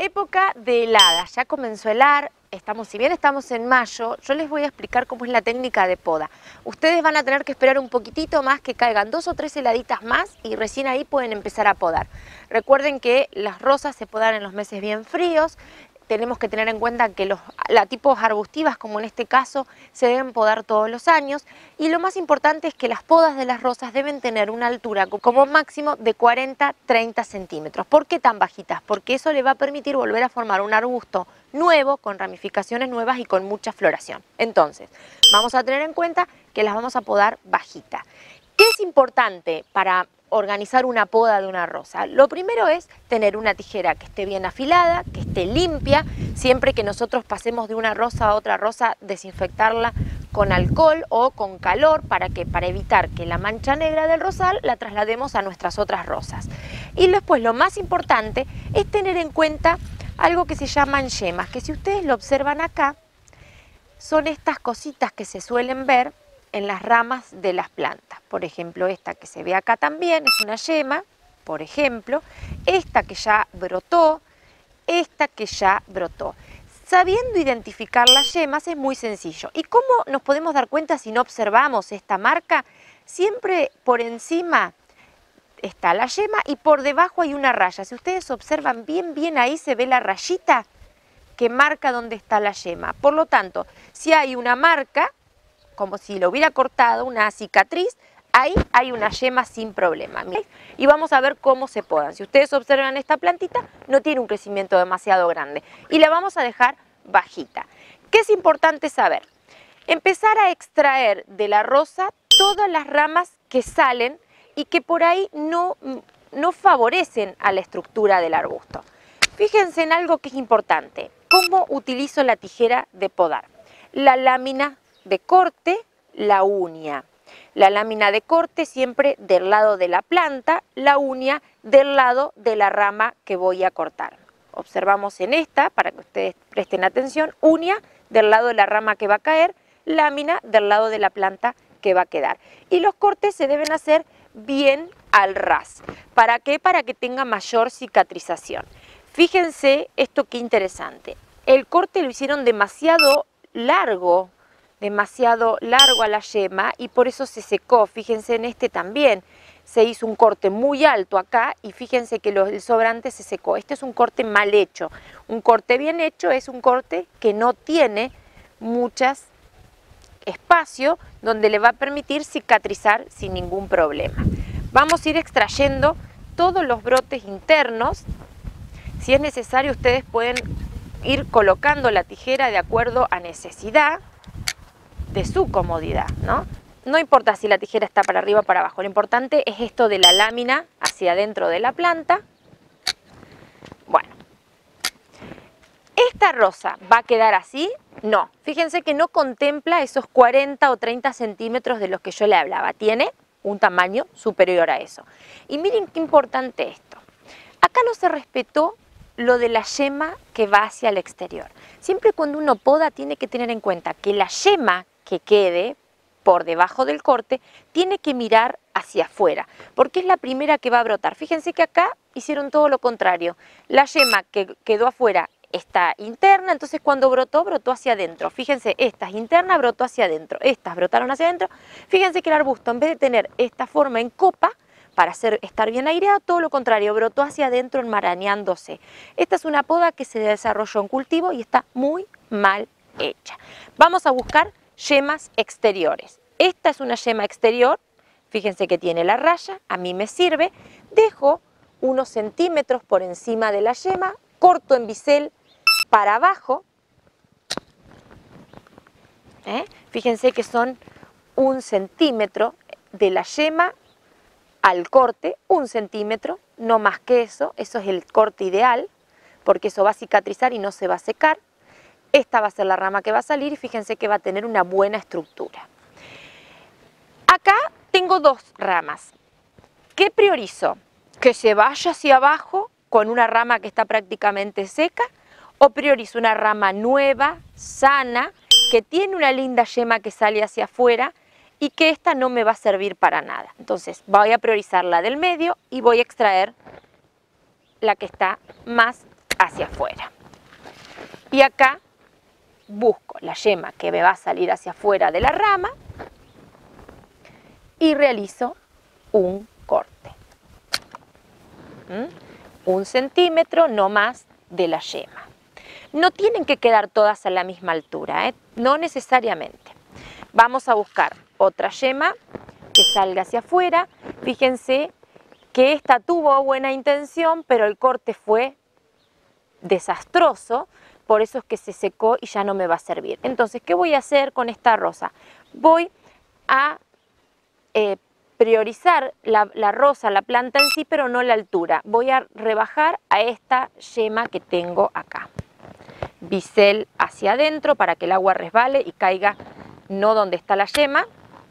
Época de heladas, ya comenzó a helar, si bien estamos en mayo, yo les voy a explicar cómo es la técnica de poda. Ustedes van a tener que esperar un poquitito más, que caigan 2 o 3 heladitas más y recién ahí pueden empezar a podar. Recuerden que las rosas se podan en los meses bien fríos. Tenemos que tener en cuenta que los tipos arbustivas, como en este caso, se deben podar todos los años. Y lo más importante es que las podas de las rosas deben tener una altura como máximo de 40-30 centímetros. ¿Por qué tan bajitas? Porque eso le va a permitir volver a formar un arbusto nuevo, con ramificaciones nuevas y con mucha floración. Entonces, vamos a tener en cuenta que las vamos a podar bajitas. ¿Qué es importante para organizar una poda de una rosa? Lo primero es tener una tijera que esté bien afilada, que esté limpia. Siempre que nosotros pasemos de una rosa a otra rosa, desinfectarla con alcohol o con calor para evitar que la mancha negra del rosal la traslademos a nuestras otras rosas. Y después lo más importante es tener en cuenta algo que se llaman yemas, que si ustedes lo observan acá, son estas cositas que se suelen ver en las ramas de las plantas. Por ejemplo, esta que se ve acá también es una yema, por ejemplo, esta que ya brotó, esta que ya brotó. Sabiendo identificar las yemas es muy sencillo. ¿Y cómo nos podemos dar cuenta si no observamos esta marca? Siempre por encima está la yema y por debajo hay una raya. Si ustedes observan bien ahí se ve la rayita que marca dónde está la yema. Por lo tanto, si hay una marca, como si lo hubiera cortado, una cicatriz, ahí hay una yema sin problema. Miren, y vamos a ver cómo se podan. Si ustedes observan esta plantita, no tiene un crecimiento demasiado grande y la vamos a dejar bajita. ¿Qué es importante saber? Empezar a extraer de la rosa todas las ramas que salen y que por ahí no favorecen a la estructura del arbusto. Fíjense en algo que es importante. ¿Cómo utilizo la tijera de podar? La lámina de corte, la uña. La lámina de corte siempre del lado de la planta, la uña del lado de la rama que voy a cortar. Observamos en esta, para que ustedes presten atención, uña del lado de la rama que va a caer, lámina del lado de la planta que va a quedar. Y los cortes se deben hacer bien al ras. ¿Para qué? Para que tenga mayor cicatrización. Fíjense esto qué interesante. El corte lo hicieron demasiado largo a la yema y por eso se secó. Fíjense en este también. Se hizo un corte muy alto acá y fíjense que el sobrante se secó. Este es un corte mal hecho. Un corte bien hecho es un corte que no tiene muchas espacio donde le va a permitir cicatrizar sin ningún problema. Vamos a ir extrayendo todos los brotes internos. Si es necesario, ustedes pueden ir colocando la tijera de acuerdo a necesidad de su comodidad, ¿no? No importa si la tijera está para arriba o para abajo, lo importante es esto de la lámina hacia adentro de la planta. Bueno, ¿esta rosa va a quedar así? No, fíjense que no contempla esos 40 o 30 centímetros de los que yo le hablaba, tiene un tamaño superior a eso. Y miren qué importante esto. Acá no se respetó lo de la yema que va hacia el exterior. Siempre cuando uno poda tiene que tener en cuenta que la yema que quede por debajo del corte tiene que mirar hacia afuera, porque es la primera que va a brotar. Fíjense que acá hicieron todo lo contrario. La yema que quedó afuera está interna, entonces cuando brotó, brotó hacia adentro. Fíjense, esta es interna, brotó hacia adentro. Estas brotaron hacia adentro. Fíjense que el arbusto, en vez de tener esta forma en copa, para estar bien aireado, todo lo contrario, brotó hacia adentro enmarañándose. Esta es una poda que se desarrolló en cultivo y está muy mal hecha. Vamos a buscar yemas exteriores. Esta es una yema exterior, fíjense que tiene la raya, a mí me sirve. Dejo unos centímetros por encima de la yema, corto en bisel para abajo. Fíjense que son 1 centímetro de la yema al corte, 1 centímetro, no más que eso es el corte ideal, porque eso va a cicatrizar y no se va a secar. Esta va a ser la rama que va a salir y fíjense que va a tener una buena estructura. Acá tengo 2 ramas. ¿Qué priorizo? ¿Que se vaya hacia abajo con una rama que está prácticamente seca? ¿O priorizo una rama nueva, sana, que tiene una linda yema que sale hacia afuera y que esta no me va a servir para nada? Entonces voy a priorizar la del medio y voy a extraer la que está más hacia afuera. Y acá busco la yema que me va a salir hacia afuera de la rama y realizo un corte. 1 centímetro, no más, de la yema. No tienen que quedar todas a la misma altura, no necesariamente. Vamos a buscar otra yema que salga hacia afuera. Fíjense que esta tuvo buena intención, pero el corte fue desastroso, por eso es que se secó y ya no me va a servir. Entonces, ¿qué voy a hacer con esta rosa? Voy a priorizar la rosa, la planta en sí, pero no la altura. Voy a rebajar a esta yema que tengo acá. Bisel hacia adentro para que el agua resbale y caiga no donde está la yema.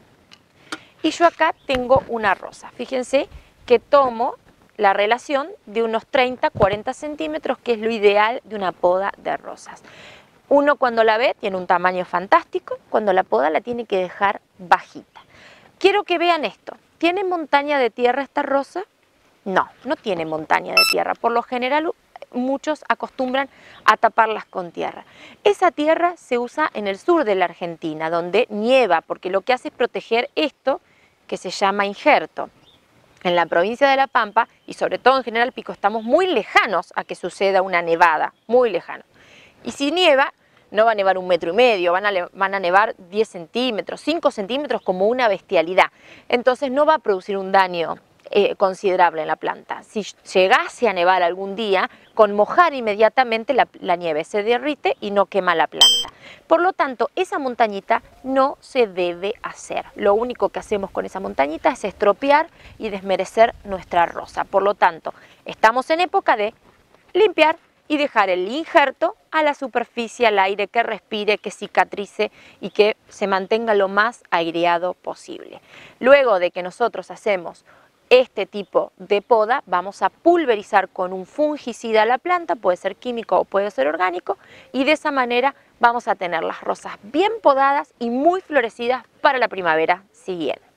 Y yo acá tengo una rosa. Fíjense que tomo la relación de unos 30-40 centímetros, que es lo ideal de una poda de rosas. Uno cuando la ve tiene un tamaño fantástico, cuando la poda la tiene que dejar bajita. Quiero que vean esto. ¿Tiene montaña de tierra esta rosa? No, no tiene montaña de tierra. Por lo general muchos acostumbran a taparlas con tierra. Esa tierra se usa en el sur de la Argentina, donde nieva, porque lo que hace es proteger esto que se llama injerto. En la provincia de La Pampa, y sobre todo en General Pico, estamos muy lejanos a que suceda una nevada, muy lejanos. Y si nieva, no va a nevar 1,5 metros, van a nevar 10 centímetros, 5 centímetros como una bestialidad. Entonces no va a producir un daño considerable en la planta. Si llegase a nevar algún día, con mojar inmediatamente la nieve se derrite y no quema la planta. Por lo tanto, esa montañita no se debe hacer. Lo único que hacemos con esa montañita es estropear y desmerecer nuestra rosa. Por lo tanto, estamos en época de limpiar y dejar el injerto a la superficie, al aire, que respire, que cicatrice y que se mantenga lo más aireado posible. Luego de que nosotros hacemos este tipo de poda, vamos a pulverizar con un fungicida la planta, puede ser químico o puede ser orgánico, y de esa manera vamos a tener las rosas bien podadas y muy florecidas para la primavera siguiente.